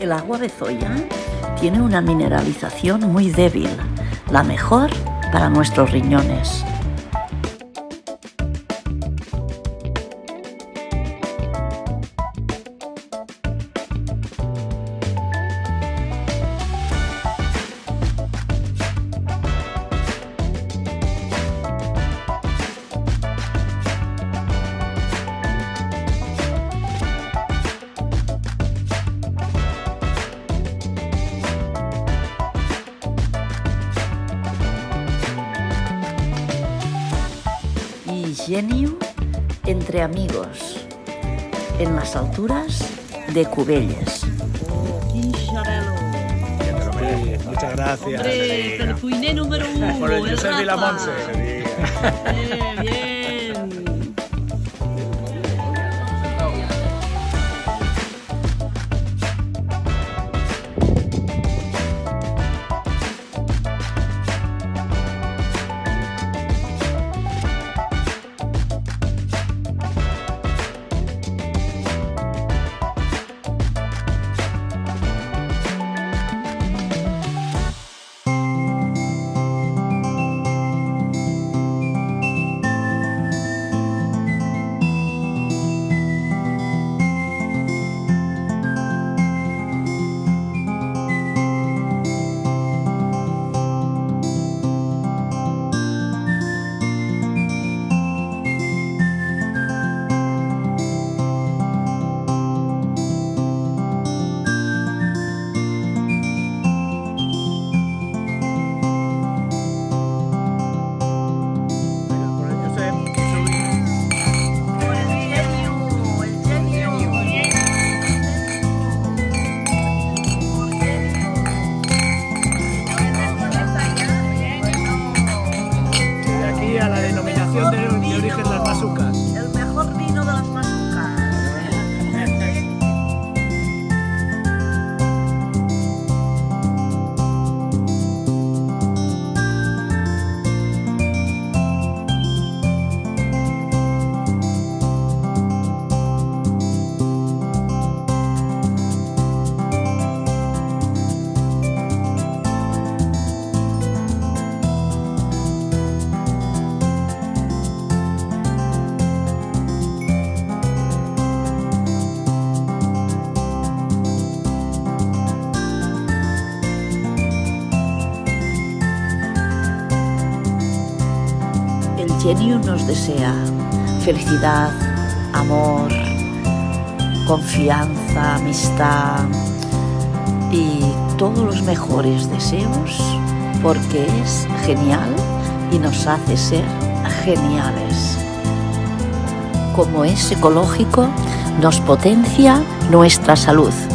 El agua de Zoya tiene una mineralización muy débil, la mejor para nuestros riñones. Geniu entre amigos, en las alturas de Cubelles. Muchas gracias. Hombre, el cuiné número 1. Por el Josep y la Montse. Bien. A la denominación de origen Las Masucas. El mejor vino de las Masucas. El Geniu nos desea felicidad, amor, confianza, amistad y todos los mejores deseos porque es genial y nos hace ser geniales. Como es ecológico, nos potencia nuestra salud.